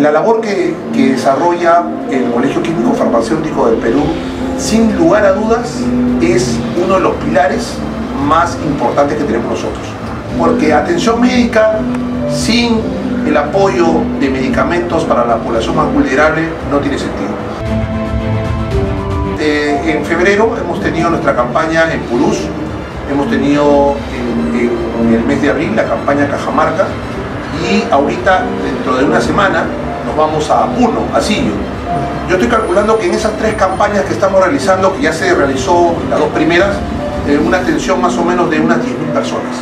La labor que desarrolla el Colegio Químico Farmacéutico del Perú, sin lugar a dudas, es uno de los pilares más importantes que tenemos nosotros. Porque atención médica sin el apoyo de medicamentos para la población más vulnerable no tiene sentido. En febrero hemos tenido nuestra campaña en Purús, hemos tenido en el mes de abril la campaña Cajamarca, y ahorita, dentro de una semana, nos vamos a Puno, a Sillo. Yo estoy calculando que en esas 3 campañas que estamos realizando, que ya se realizó las 2 primeras, una atención más o menos de unas 10.000 personas.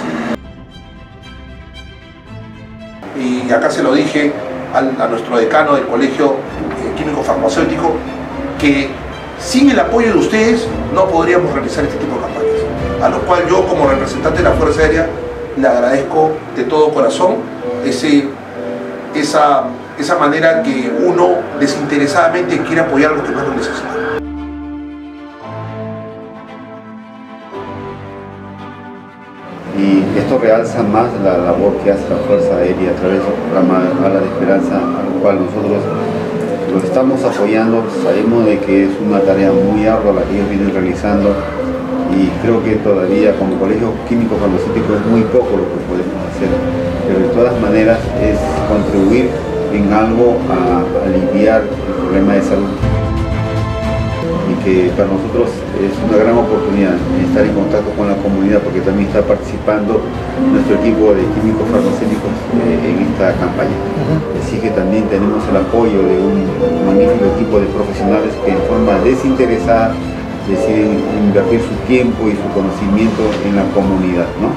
Y acá se lo dije a nuestro decano del Colegio Químico Farmacéutico, que sin el apoyo de ustedes no podríamos realizar este tipo de campañas. A lo cual yo, como representante de la Fuerza Aérea, le agradezco de todo corazón esa manera que uno desinteresadamente quiere apoyar a los que más lo necesitan. Y esto realza más la labor que hace la Fuerza Aérea a través del programa Alas de Esperanza, al cual nosotros lo estamos apoyando. Sabemos de que es una tarea muy ardua la que ellos vienen realizando, y creo que todavía como Colegio Químico Farmacéutico es muy poco lo que podemos hacer, pero de todas maneras es contribuir en algo a aliviar el problema de salud, y que para nosotros es una gran oportunidad estar en contacto con la comunidad, porque también está participando nuestro equipo de químicos farmacéuticos en esta campaña. Así que también tenemos el apoyo de un magnífico equipo de profesionales que en forma desinteresada deciden invertir su tiempo y su conocimiento en la comunidad, ¿no?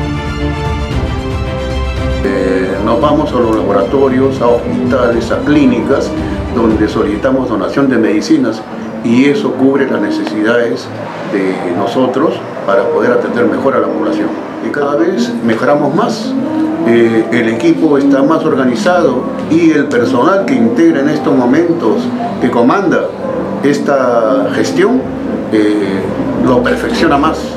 Nos vamos a los laboratorios, a hospitales, a clínicas, donde solicitamos donación de medicinas, y eso cubre las necesidades de nosotros para poder atender mejor a la población. Y cada vez mejoramos más, el equipo está más organizado, y el personal que integra en estos momentos, que comanda esta gestión, lo perfecciona más.